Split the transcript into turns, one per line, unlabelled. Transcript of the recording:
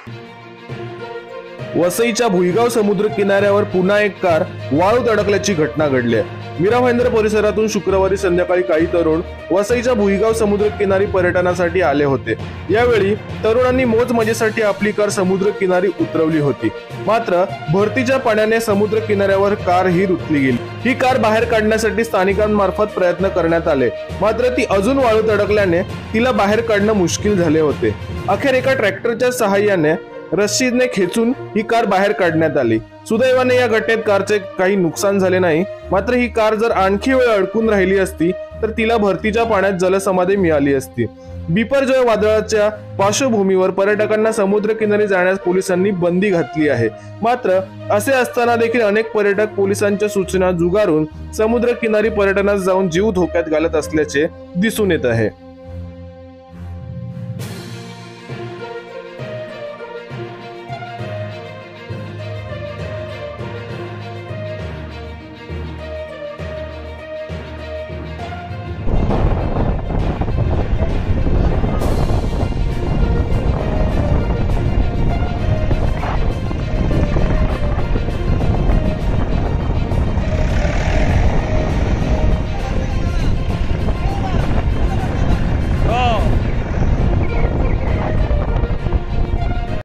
वसईच्या भुईगाव समुद्र किनाऱ्यावर पुन्हा एक कार वाळूत अडकल्याची घटना घडली आहे। मीरा भाईंदर परिसरातून शुक्रवारी संध्याकाळी काही तरुण वसईच्या भुईगाव समुद्र किनारी पर्यटनासाठी आले होते। यावेळी तरुणांनी मोज मजेसाठी आपली कार समुद्र किनारी उतरवली होती, मात्र भरतीच्या पाण्याने समुद्र किनाऱ्यावर कार ही रुतली गेली। ही कार बाहेर काढण्यासाठी स्थानिकांमार्फत प्रयत्न करण्यात आले, मात्र ती अजून वाळूत अडकल्याने तिला बाहेर काढणं मुश्किल झाले होते। अखेर एका ट्रॅक्टरच्या सहाय्याने रस्सीने खेचून ही कार बाहेर काढण्यात आली। सुदैवाने या घटनेत कारचे काही नुकसान झाले नाही, मात्र ही कार जर आणखी वेळ अडकून राहिली असती तर तिला भरतीच्या पाण्यात जलसमाधी मिळाली असती। बिपरजॉय वादळाच्या पार्श्वभूमीवर पर्यटकांना समुद्र किनारी जाण्यास पोलिसांनी बंदी घातली आहे, मात्र असे असताना देखील अनेक पर्यटक पोलिसांच्या सूचना झुगारून समुद्र किनारी पर्यटनास जाऊन जीव धोक्यात घालत असल्याचे दिसून येत आहे।